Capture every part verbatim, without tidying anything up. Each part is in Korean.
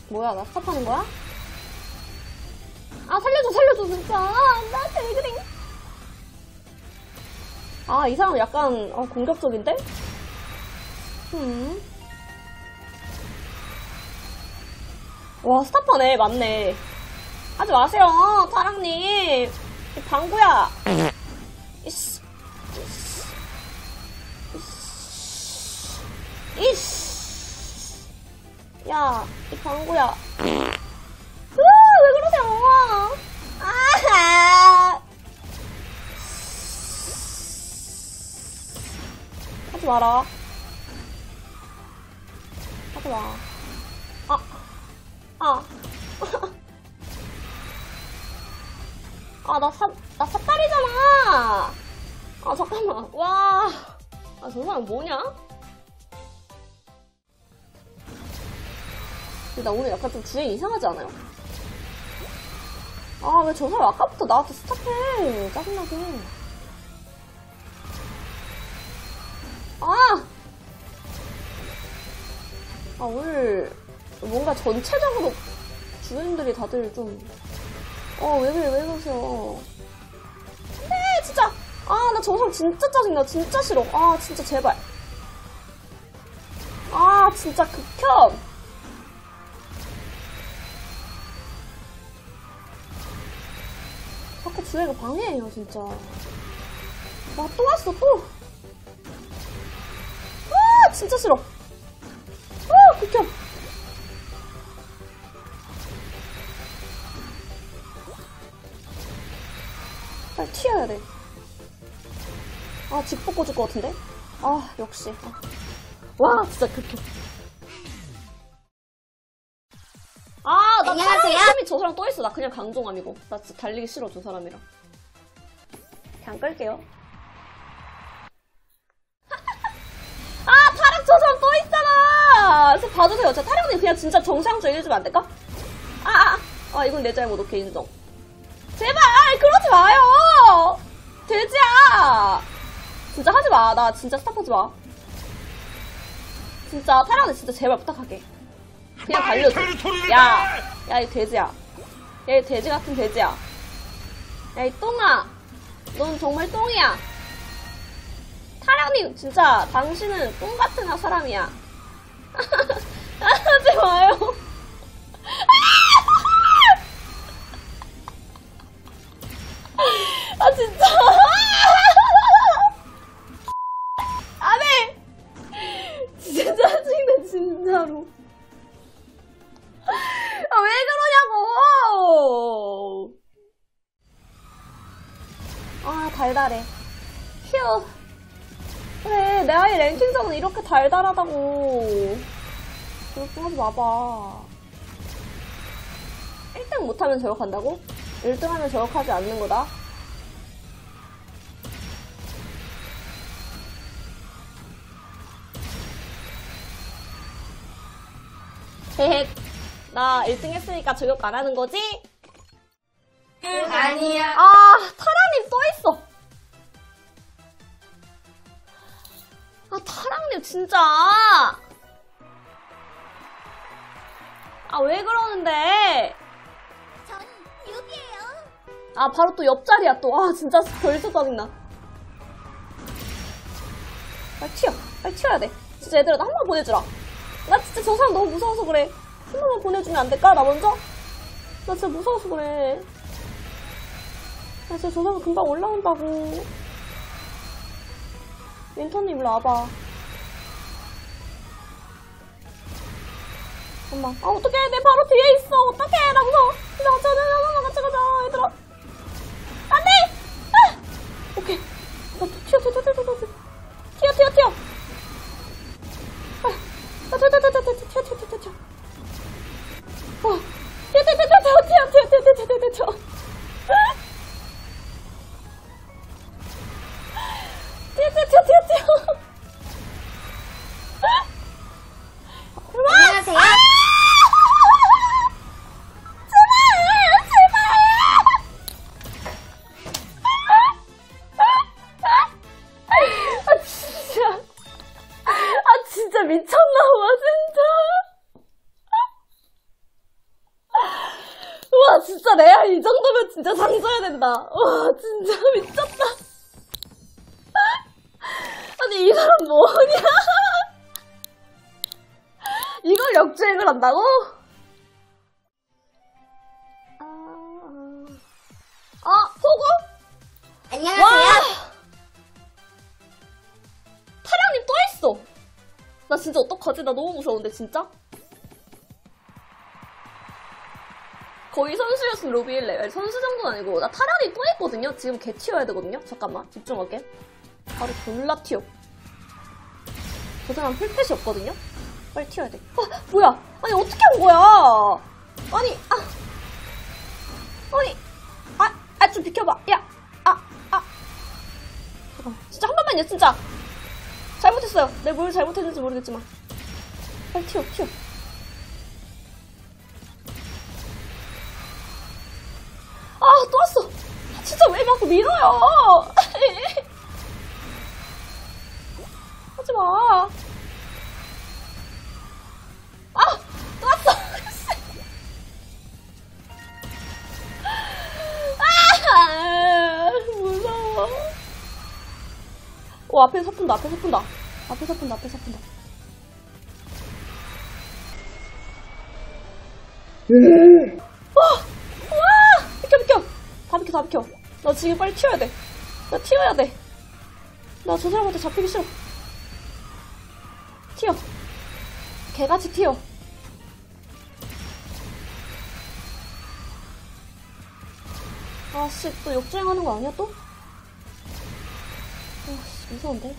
뭐야, 나 스탑하는 거야? 아, 살려줘, 살려줘, 진짜. 나한테 왜 그래? 아, 이 사람 약간, 어, 공격적인데? 음. 와, 스탑하네, 맞네. 하지 마세요, 타랑님. 이 방구야. 이씨. 이씨. 이씨. 야, 이 방구야. 으, 왜 그러세요? 아, 하지 마라. 하지 마. 아, 아. 아, 나 사, 나 삿다리잖아. 아, 잠깐만. 와. 아, 저 사람 뭐냐? 나 오늘 약간 좀 주행 이상하지 않아요? 아, 왜 저 사람 아까부터 나한테 스탑해. 짜증나게. 아! 아, 오늘 뭔가 전체적으로 주행들이 다들 좀, 어, 왜 그래, 왜 그러세요. 네, 진짜. 아, 나 저 사람 진짜 짜증나. 진짜 싫어. 아, 진짜 제발. 아, 진짜 극혐. 자꾸 주행을 방해해요, 진짜. 와, 또 왔어, 또. 아, 진짜 싫어. 아, 극혐. 빨리 튀어야 돼. 아, 집 벗겨줄 것 같은데? 아, 역시. 아. 와, 진짜 극혐. 아, 나 안녕하세요. 사람이 저 사람 또 있어. 나 그냥 강종함이고. 나 진짜 달리기 싫어, 저 사람이랑. 그냥 끌게요. 아, 타락 저 사람 또 있잖아! 저 봐주세요. 저 타락님 그냥 진짜 정상적으로 해주면 안 될까? 아, 아, 아, 이건 내 잘못. 오케이, 인정. 제발! 그러지 마요! 돼지야! 진짜 하지 마. 나 진짜 스탑하지 마. 진짜 타락님 진짜 제발 부탁할게. 그냥 달려줘. 야! 야, 이 돼지야. 야, 이 돼지 같은 돼지야. 야, 이 똥아. 넌 정말 똥이야. 타령님, 진짜, 당신은 똥 같은 사람이야. 하지 마요. 아, 진짜. 안 해! 진짜 짜증나, 진짜로. 아, 왜 그러냐고! 아, 달달해. 휴. 그래, 내 아이 랭킹전은 이렇게 달달하다고. 그렇게 하지 마봐. 일 등 못하면 저격한다고? 일 등 하면 저격하지 않는 거다. 헤헷. 나 일 등 했으니까 저격 안 하는 거지? 응, 아니야. 아, 타랑님 또 있어. 아, 타랑님 진짜. 아, 왜 그러는데? 전 여기에요. 아, 바로 또 옆자리야 또. 아, 진짜 벌써 짜증나. 빨리 튀어. 빨리 튀어야 돼. 진짜 얘들아, 나 한 번 보내주라. 나 진짜 저 사람 너무 무서워서 그래. 한 번만 보내주면 안 될까? 나 먼저? 나 진짜 무서워서 그래. 나 진짜 저 사람 금방 올라온다고. 윈터님 일로 와봐. 잠깐만. 아, 어떡해. 내 바로 뒤에 있어. 어떡해. 나 무서워. 나 같이 가자. 나 같이 가자. 얘들아. 안 돼! 아! 오케이. 나 튀어, 튀어, 튀어, 튀어, 튀어. 튀어, 튀어, 튀어. 아, 나 튀어, 튀어, 튀어, 튀어, 튀어, 튀어, 튀어, 튀어, 튀어. 어. 튀어, 튀어, 튀어, 튀어, 튀어, 튀어, 튀어, 튀어, 튀어, 튀어, 튀어, 튀어. 튀어, 튀어, 튀어, 튀어, 튀어. 안녕하세요. 진짜 미쳤나봐, 진짜. 이 정도면 진짜 장져야 된다. 와, 진짜 미쳤다. 아니, 이 사람 뭐냐? 이걸 역주행을 한다고? 아, 아, 호구? 안녕하세요. 와! 타령님 또 있어. 나 진짜 어떡하지? 나 너무 무서운데, 진짜? 거의 선수였으면 로비일래. 아니, 선수 정도는 아니고. 나 타령님 또 있거든요? 지금 개 튀어야 되거든요? 잠깐만, 집중할게. 바로 졸라 튀어. 저 사람 풀펫이 없거든요? 빨리 튀어야 돼. 아, 뭐야? 아니, 어떻게 한 거야? 아니, 아. 아니, 아, 아, 좀 비켜봐. 야, 아, 아. 잠깐만. 진짜 한 번만요, 진짜. 잘못했어요. 내가 뭘 잘못했는지 모르겠지만. 빨리 튀어, 튀어. 아, 또 왔어. 진짜 왜 자꾸 밀어요? 하지 마. 아, 또 왔어. 아, 무서워. 오, 앞에 서푼다, 앞에 서푼다. 앞에 서푼다, 앞에 서푼다. 와, 와, 비켜, 비켜. 다 비켜, 다 비켜. 나 지금 빨리 튀어야 돼. 나 튀어야 돼. 나 저 사람한테 잡히기 싫어. 튀어. 개같이 튀어. 아씨, 또 역주행하는 거 아니야, 또? 아씨, 무서운데?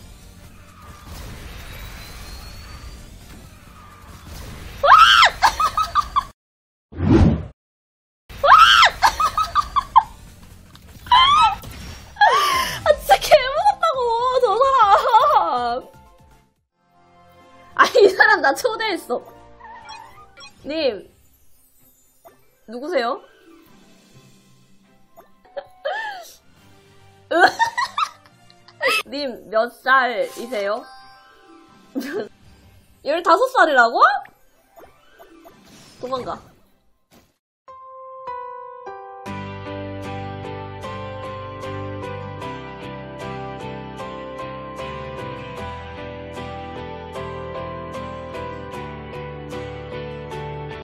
아, 진짜 개무섭다고, 저 사람! 아니, 이 사람 나 초대했어. 님, 누구세요? 님, 몇 살이세요? 열다섯 살이라고? 도망가.